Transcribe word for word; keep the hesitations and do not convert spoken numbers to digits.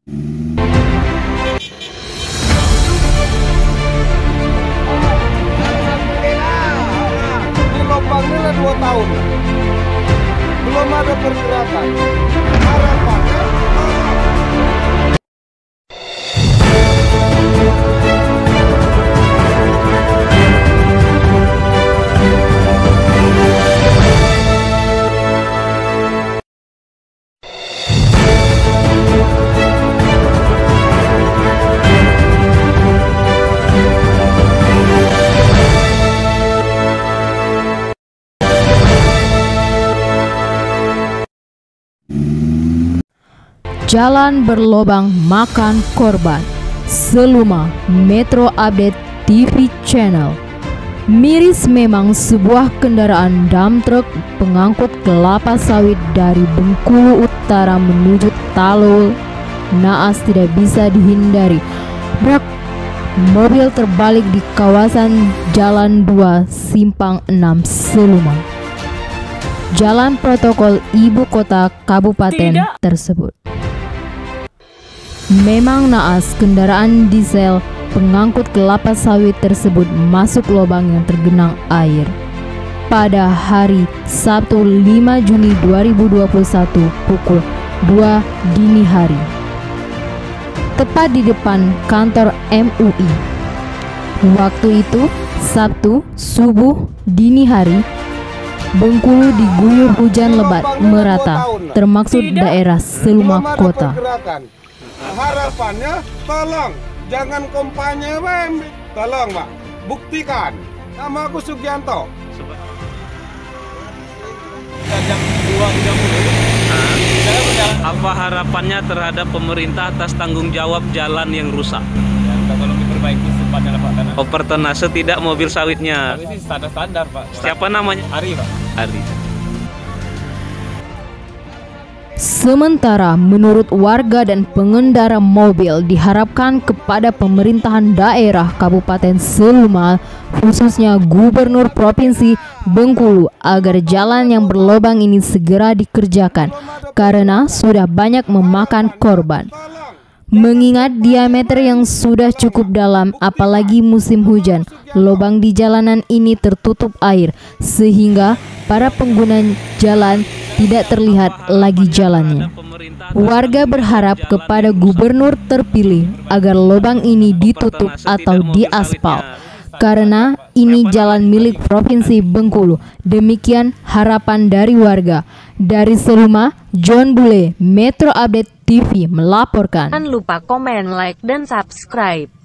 Di lubang ini lah dua tahun, belum ada pergerakan. Harapannya Jalan berlobang makan korban. Seluma Metro Update T V Channel. Miris memang sebuah kendaraan dump truck pengangkut kelapa sawit dari Bengkulu Utara menuju Talol naas tidak bisa dihindari. Brak, mobil terbalik di kawasan Jalan dua Simpang enam Seluma, jalan protokol ibu kota kabupaten Tidak. tersebut. Memang naas kendaraan diesel pengangkut kelapa sawit tersebut masuk lubang yang tergenang air pada hari Sabtu lima Juni dua ribu dua puluh satu pukul dua dini hari, tepat di depan kantor M U I. Waktu itu Sabtu subuh dini hari, Bengkulu diguyur hujan lebat merata, termaksud daerah Seluma Kota. Harapannya tolong jangan kampanye, Bem. Tolong, Pak, buktikan. Nama aku Sugianto. Apa harapannya terhadap pemerintah atas tanggung jawab jalan yang rusak? Ya, tolong diperbaiki secepatnya Pak. Karena Overtonase tidak mobil sawitnya. ini standar-standar Pak. Siapa namanya? Ari Pak. Ari. Sementara menurut warga dan pengendara mobil diharapkan kepada pemerintahan daerah Kabupaten Seluma, khususnya Gubernur Provinsi Bengkulu, agar jalan yang berlobang ini segera dikerjakan karena sudah banyak memakan korban. Mengingat diameter yang sudah cukup dalam, apalagi musim hujan, lubang di jalanan ini tertutup air sehingga para pengguna jalan tidak terlihat lagi jalannya. Warga berharap kepada gubernur terpilih agar lubang ini ditutup atau diaspal karena ini jalan milik Provinsi Bengkulu. Demikian harapan dari warga. Dari Seluma, John Bule, Metro Update T V melaporkan. Jangan lupa komen, like, dan subscribe.